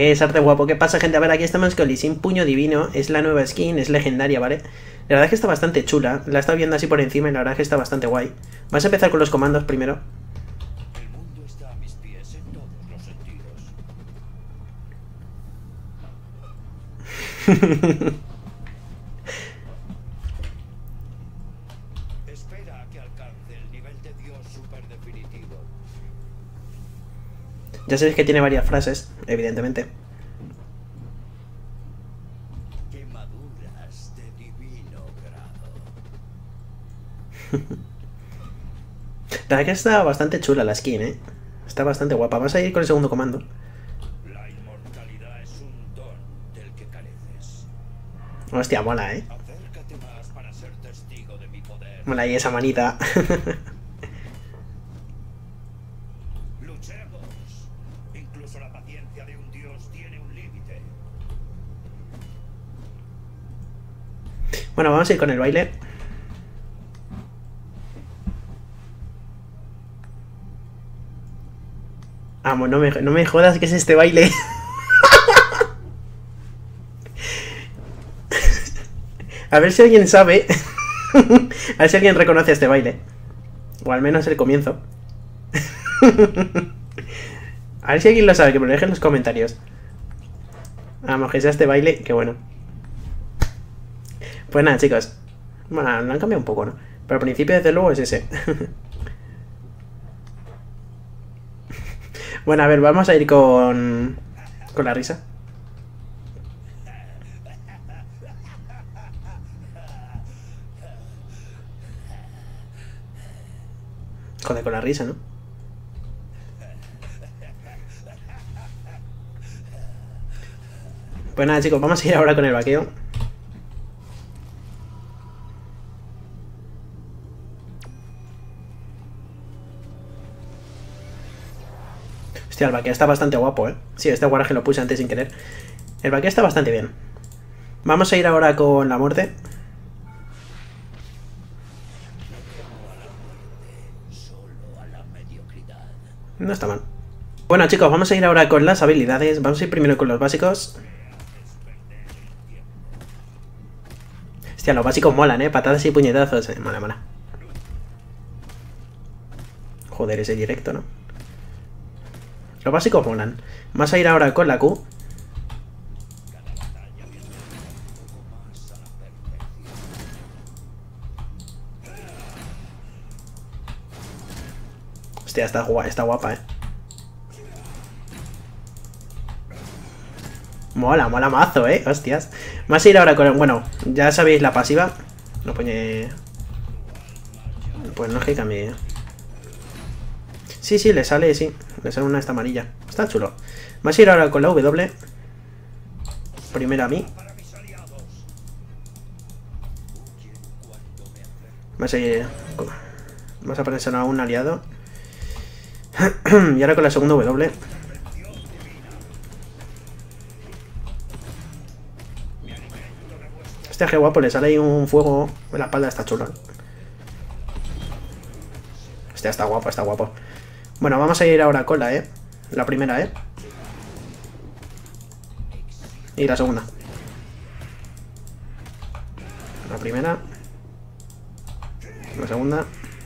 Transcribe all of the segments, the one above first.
Es arte guapo. ¿Qué pasa, gente? A ver, aquí estamos con Lee Sin Puño Divino. Es la nueva skin, es legendaria, ¿vale? La verdad es que está bastante chula. La he estado viendo así por encima y la verdad es que está bastante guay. Vamos a empezar con los comandos primero. El mundo está a mis pies en todos los sentidos. Espera a que alcance el nivel de Dios super definitivo. Ya sabéis que tiene varias frases, evidentemente. Quemaduras de divino grado. La verdad que está bastante chula la skin, ¿eh? Está bastante guapa. Vamos a ir con el segundo comando. La inmortalidad es un don del que careces. Hostia, mola, ¿eh? Acércate más para ser testigo de mi poder. Mola ahí esa manita. Luchemos. Incluso la paciencia de un dios tiene un límite. Bueno, vamos a ir con el baile. Vamos, no me jodas que es este baile. A ver si alguien sabe. A ver si alguien reconoce este baile. O al menos el comienzo. A ver si alguien lo sabe, que me lo deje en los comentarios. Vamos, que sea este baile, que bueno. Pues nada, chicos. Bueno, lo han cambiado un poco, ¿no? Pero al principio, desde luego, es ese. Bueno, a ver, vamos a ir con la risa. Joder, con la risa, ¿no? Pues nada, chicos, vamos a ir ahora con el vaqueo. Hostia, el vaqueo está bastante guapo, ¿eh? Sí, este guaraje lo puse antes sin querer. El vaqueo está bastante bien. Vamos a ir ahora con la muerte. No está mal. Bueno, chicos, vamos a ir ahora con las habilidades. Vamos a ir primero con los básicos. Hostia, los básicos molan, ¿eh? Patadas y puñetazos. Mola, mola. Joder, ese directo, ¿no? Los básicos molan. Vamos a ir ahora con la Q. Hostia, está guapa, ¿eh? Mola, mola mazo, ¿eh? Hostias. Vamos a ir ahora con... Bueno, ya sabéis la pasiva. No pone... Pues no es que cambie. Sí, sí, le sale, sí. Le sale una esta amarilla. Está chulo. Vamos a ir ahora con la W. Primero a mí. Vamos a ir... Vamos a ponérselo a un aliado. Y ahora con la segunda W. Hostia, qué guapo, le sale ahí un fuego en la espalda, está chulo. Hostia, está guapo, está guapo. Bueno, vamos a ir ahora con la E. La primera E. Y la segunda. La primera. La segunda.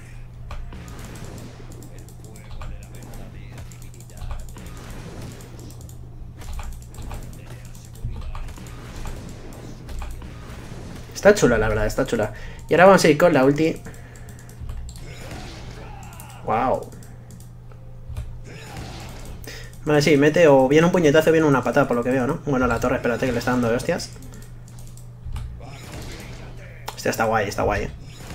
Está chula, la verdad, está chula. Y ahora vamos a ir con la ulti. Wow. Vale, sí, mete o bien un puñetazo o bien una patada, por lo que veo, ¿no? Bueno, la torre, espérate, que le está dando de hostias. Hostia, está guay, está guay.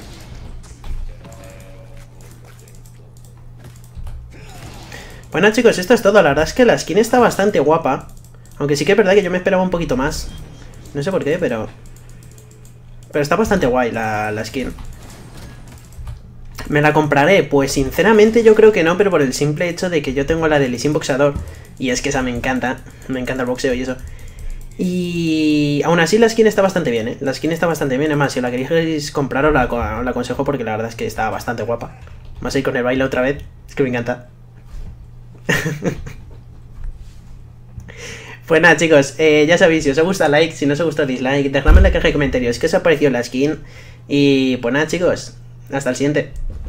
Bueno, chicos, esto es todo. La verdad es que la skin está bastante guapa. Aunque sí que es verdad que yo me esperaba un poquito más. No sé por qué, pero está bastante guay la skin. ¿Me la compraré? Pues sinceramente yo creo que no, pero por el simple hecho de que yo tengo la de Lee Sin Boxeador. Y es que esa me encanta el boxeo y eso. Y aún así la skin está bastante bien, ¿eh? La skin está bastante bien, además, si os la queréis comprar os la aconsejo porque la verdad es que está bastante guapa. Vamos a ir con el baile otra vez, es que me encanta. Pues nada, chicos, ya sabéis, si os ha gustado like, si no os ha gustado dislike, dejadme en la caja de comentarios qué os ha parecido la skin. Y pues nada, chicos, hasta el siguiente.